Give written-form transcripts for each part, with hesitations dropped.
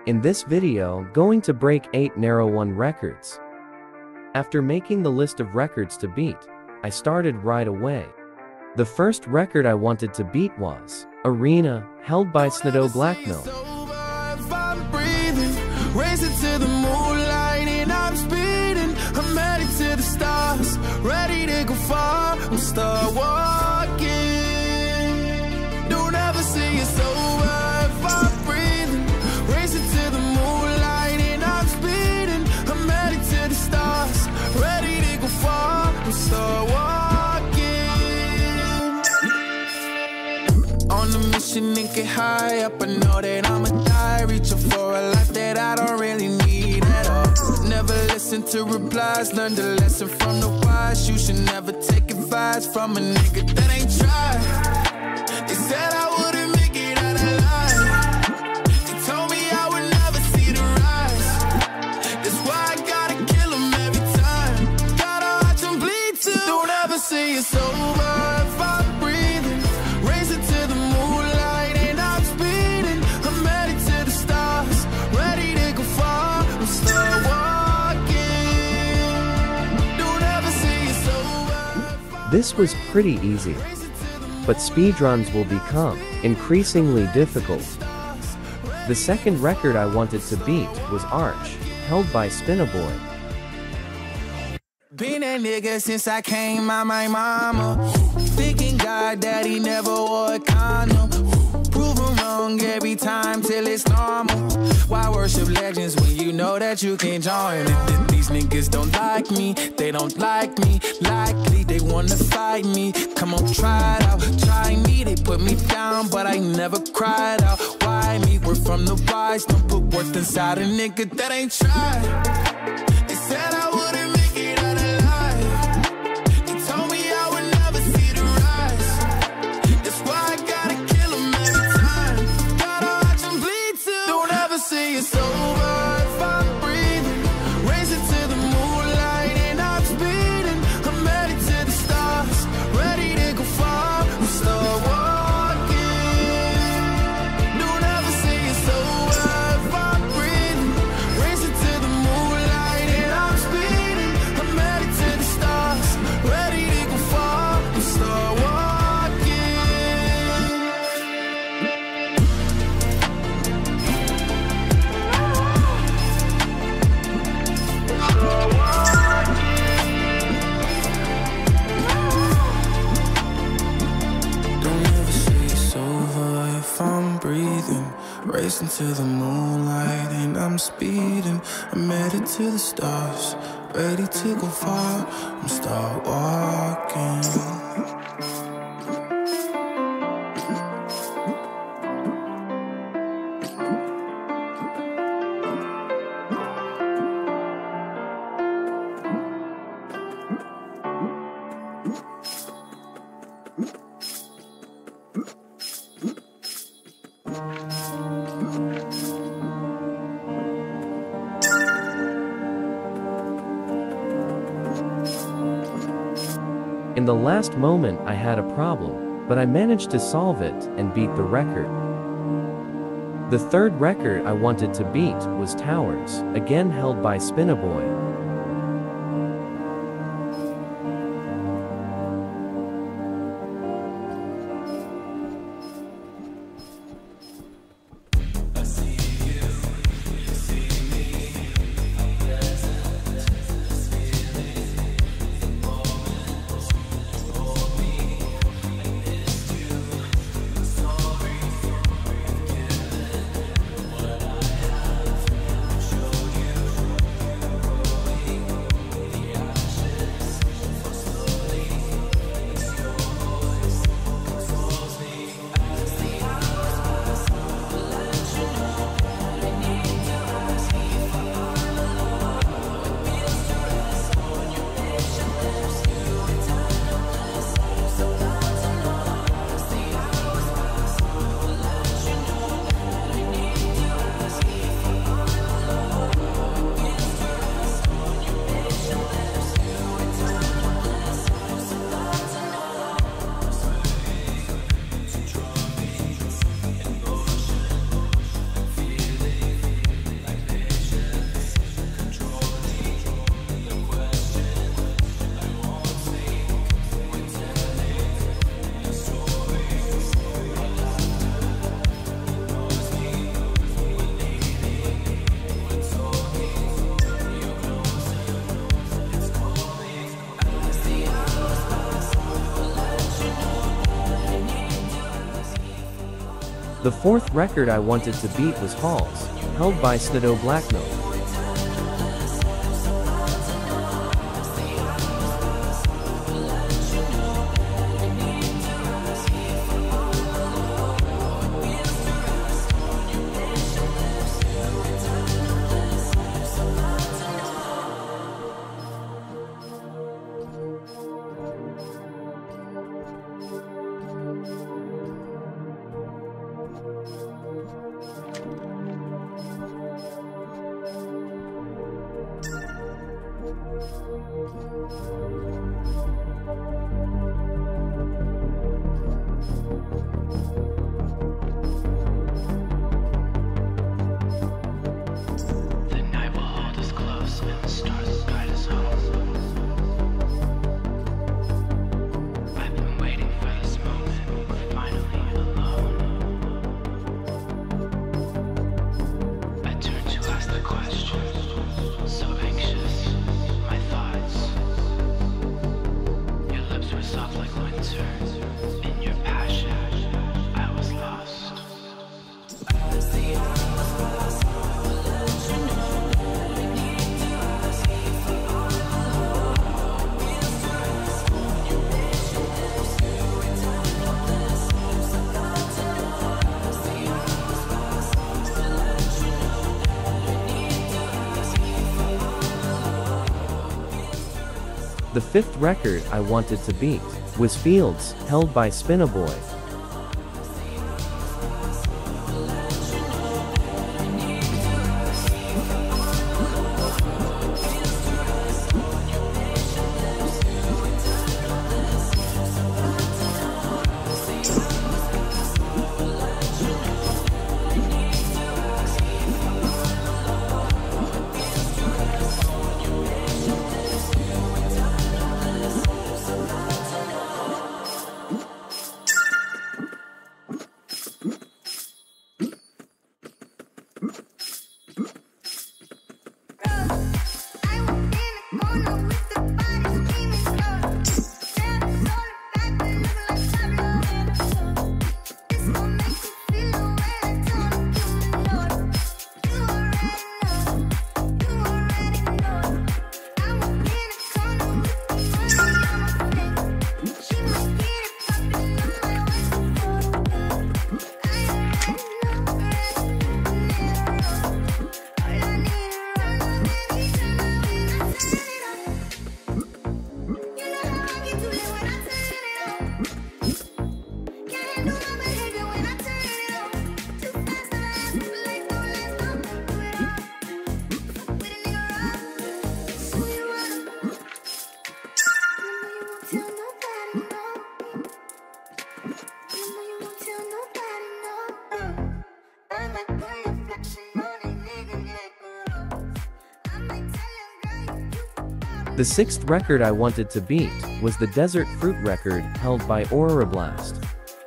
In this video, going to break 8 Narrow 1 records. After making the list of records to beat, I started right away. The first record I wanted to beat was Arena, held by Snado Blackmill. Racing to the moonlight and I'm speeding. I'm headed to the stars, ready to go far. I'm start walking. Don't ever say it's over if I'm breathing. Racing to the moonlight and I'm speeding. I'm headed to the stars, ready to go far. I'm start walking. On a mission and get high up, I know that I'ma die. Reaching for a life that I don't really need at all. Never listen to replies, learn the lesson from the wise. You should never take advice from a nigga that ain't tried. They said I wouldn't make it out alive. They told me I would never see the rise. That's why I gotta kill them every time. Gotta watch them bleed too. Don't ever say it's over if I'm breathing. Racing to the moonlight and I'm speeding. I'm headed to the stars, ready to go far. I'm start walking. Don't ever say it's over. This was pretty easy, but speedruns will become increasingly difficult. The second record I wanted to beat was Arch, held by Spinaboy. Been a nigga since I came out my mama. Thinking God that he never wore a condom. Proven wrong every time till it's normal. Why worship legends when you know that you can join it? These niggas don't like me, they don't like me. Likely they wanna fight me. Come on, try it out, try me. They put me down, but I never cried out. Why me? We're from the wise. Don't put worth inside a nigga that ain't tried. They said I wouldn't make it out alive. They told me I would never see the rise. That's why I gotta kill them every time. Gotta watch them bleed too. Don't ever say it's over if I'm breathing. Racing to the moonlight and I'm speeding. I'm headed to the stars, ready to go far. I'm start walking. Don't ever say it's over if I'm breathing. Racing to the moonlight and I'm speeding. I'm headed to the stars, ready to go far. I'm start walking. Don't ever say it's over if I'm breathing. Racing to the moonlight and I'm speeding. I'm headed to the stars, ready to go far. I'm start walking. In the last moment I had a problem, but I managed to solve it and beat the record. The third record I wanted to beat was Towers, again held by Spinaboy. The fourth record I wanted to beat was Hall's, held by Snedo Blackmilk. The fifth record I wanted to beat was Fields, held by Spinna Boy. The sixth record I wanted to beat was the Desert Fruit record held by Aurora Blast.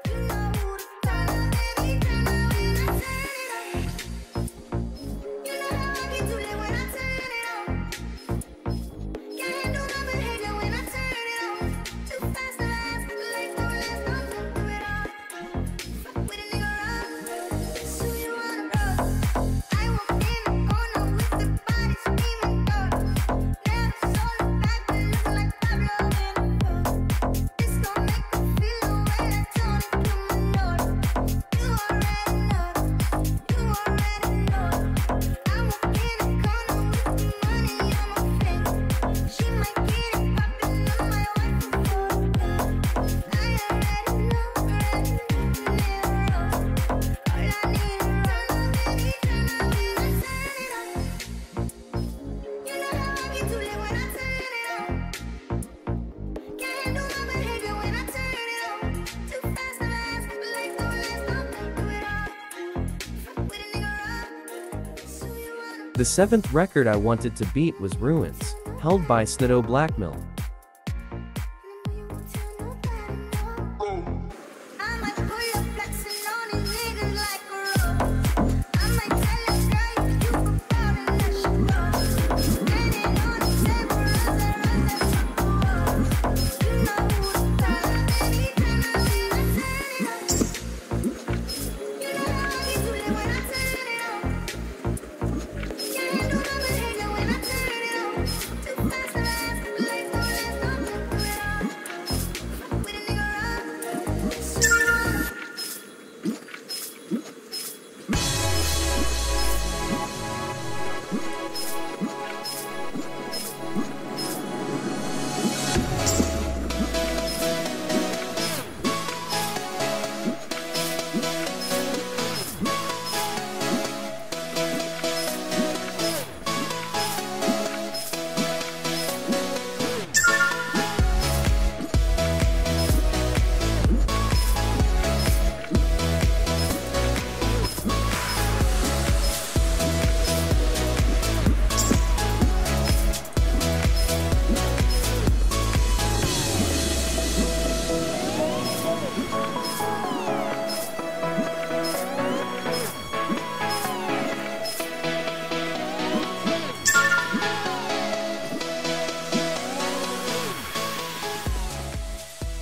The seventh record I wanted to beat was Ruins, held by Snedo Blackmilk.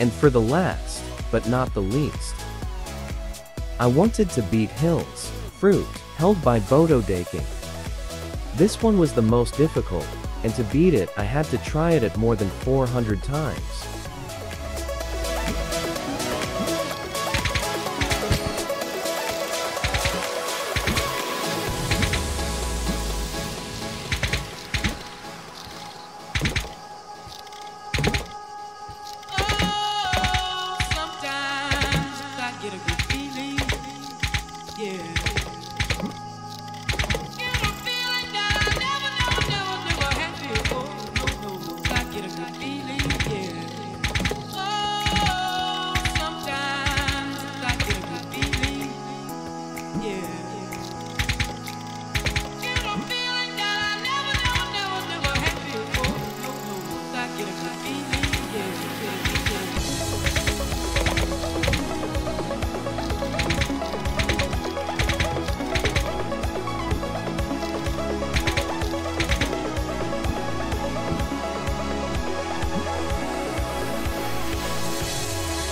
And for the last, but not the least, I wanted to beat Hills Fruit, held by Bododaking. This one was the most difficult, and to beat it I had to try it at more than 400 times.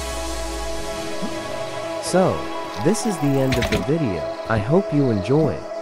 So, this is the end of the video. I hope you enjoyed.